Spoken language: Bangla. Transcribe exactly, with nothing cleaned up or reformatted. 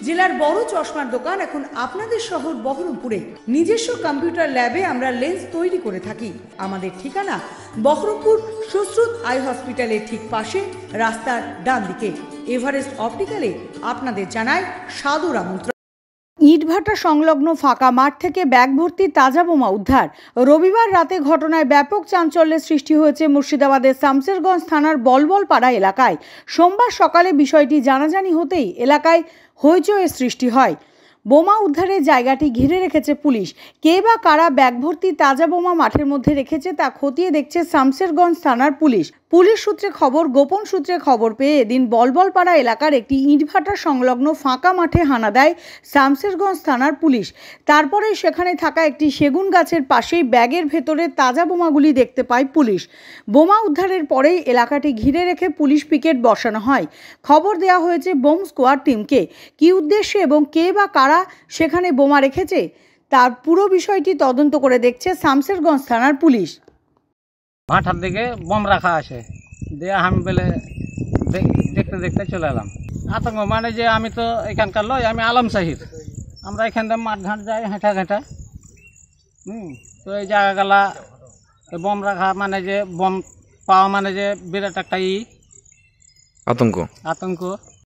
জেলার বড় চশমার দোকান এখন আপনাদের শহর বহরমপুরে। নিজস্ব কম্পিউটার ল্যাবে আমরা লেন্স তৈরি করে থাকি। আমাদের ঠিকানা বহরমপুর সুশ্রুত আই হসপিটালের ঠিক পাশে, রাস্তার ডান দিকে। এভারেস্ট অপটিক্যালে আপনাদের জানায় সাদর আমন্ত্রণ। ইটভাটা সংলগ্ন ফাঁকা মাঠ থেকে ব্যাগ ভর্তি তাজা বোমা উদ্ধার। রবিবার রাতে ঘটনায় ব্যাপক চাঞ্চল্যের সৃষ্টি হয়েছে মুর্শিদাবাদের শামসেরগঞ্জ থানার বলবলপাড়া এলাকায়। সোমবার সকালে বিষয়টি জানাজানি হতেই এলাকায় হইচইয়ের সৃষ্টি হয়। বোমা উদ্ধারের জায়গাটি ঘিরে রেখেছে পুলিশ। কে বা কারা ব্যাগ ভর্তি তাজা বোমা মাঠের মধ্যে রেখেছে তা খতিয়ে দেখছে শামসেরগঞ্জ থানার পুলিশ। পুলিশ সূত্রে খবর, গোপন সূত্রে খবর পেয়ে এদিন বলবলপাড়া এলাকার একটি ইটভাটা সংলগ্ন ফাঁকা মাঠে হানা দেয় শামসেরগঞ্জ থানার পুলিশ। তারপরেই সেখানে থাকা একটি সেগুন গাছের পাশেই ব্যাগের ভেতরে তাজা বোমাগুলি দেখতে পায় পুলিশ। বোমা উদ্ধারের পরেই এলাকাটি ঘিরে রেখে পুলিশ পিকেট বসানো হয়। খবর দেওয়া হয়েছে বোম স্কোয়াড টিমকে। কী উদ্দেশ্যে এবং কে বা কারা সেখানে বোমা রেখেছে তার পুরো বিষয়টি তদন্ত করে দেখছে শামসেরগঞ্জ থানার পুলিশ। ভাটার দিকে বোম রাখা আছে, দিয়ে আমি বলে দেখতে দেখতে চলে এলাম। আতঙ্ক মানে যে আমি তো এখানকার লয়, আমি আলম সাহির। আমরা এখান থেকে মাঠ ঘাট যাই হেঁটা ঘেঁটা। হুম তো এই জায়গাগুলা বোম রাখা মানে যে বোম পাওয়া মানে যে বিরাট একটা ই আতঙ্ক আতঙ্ক